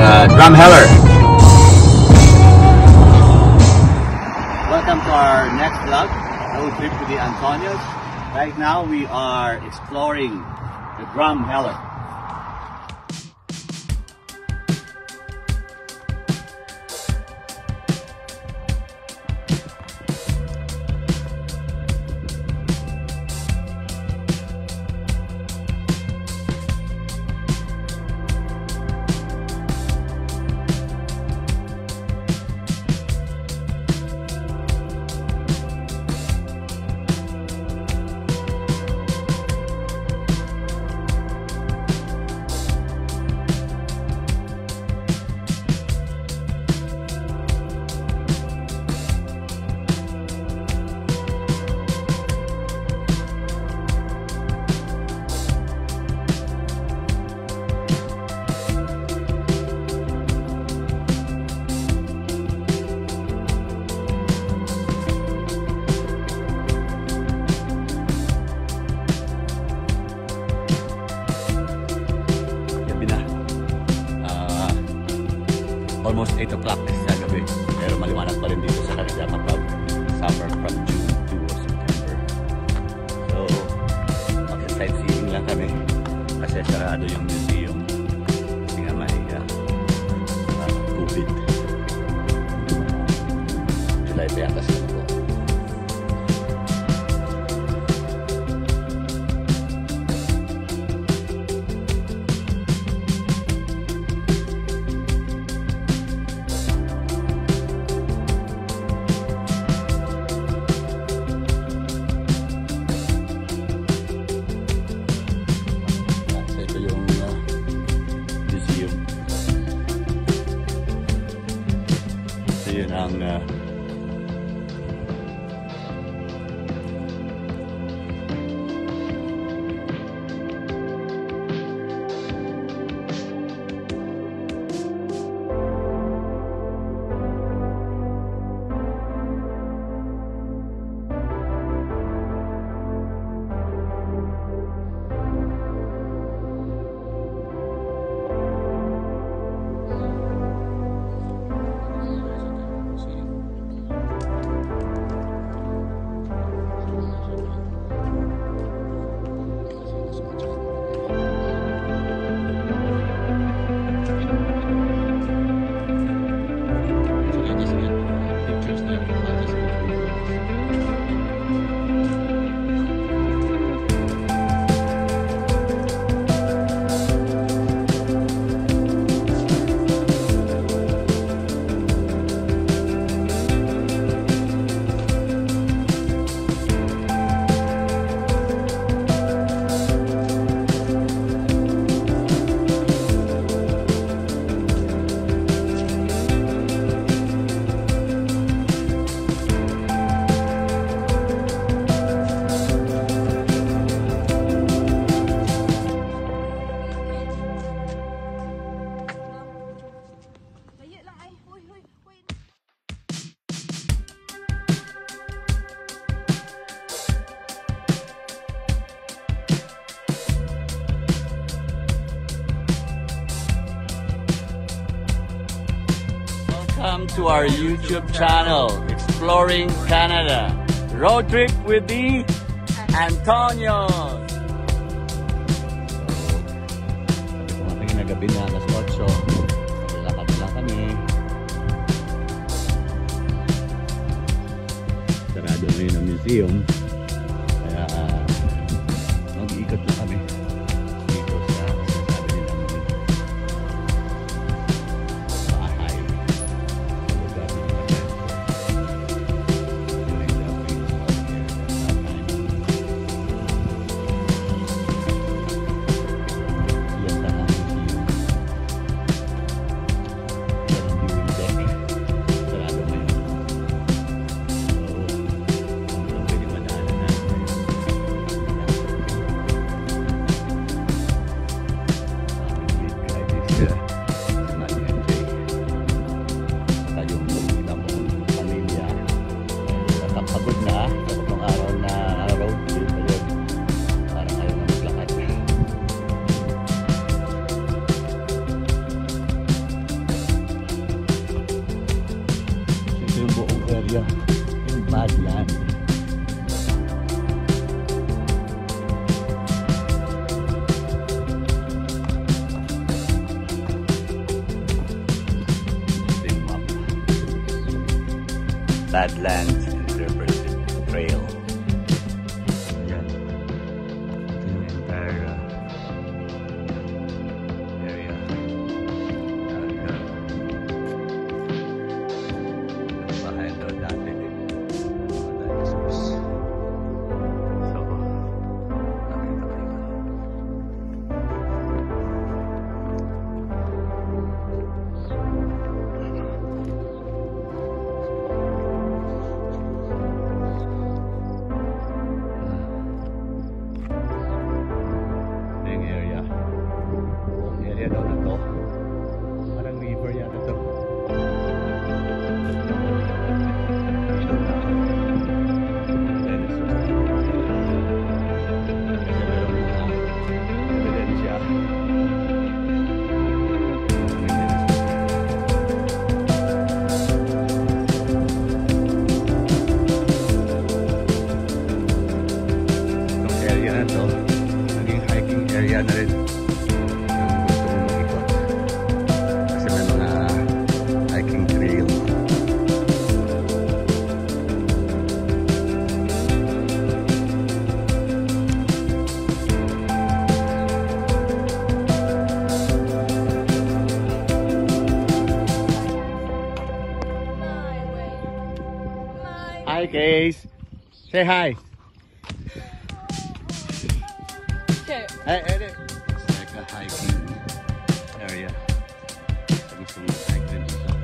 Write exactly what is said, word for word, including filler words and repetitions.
uh, Drumheller. Welcome to our next vlog, road trip to the Antonios. Right now we are exploring the Drumheller. Almost eight o'clock sa gabi, pero maliwanag pa rin dito sa Canada kapag summer from June to September. So, mag-sightseeing lang kami kasi sarado yung museum kasi nga may uh, uh, COVID. July pa yata sila po. Yun ang uh, welcome to our YouTube channel, Exploring Canada. Road trip with the Antonios. So, kung ating nagabi na alas otso, lalakad na lang kami. Sarado na yun ang museum. Kaya uh, mag-iikot lang kami. Badlands Interpretive Trail. Ayan. Ito yung entire uh, area. At, uh, bahay daw dati din. Mga dinosaurs. So, nakita ko yun. Area daw na to. Parang river yata to. Ebidensya. Itong area na to, naging hiking area na rin. Hi, Case. Say hi. Okay. Hey, hey, it's like a hiking area. Gusto mo hike din sa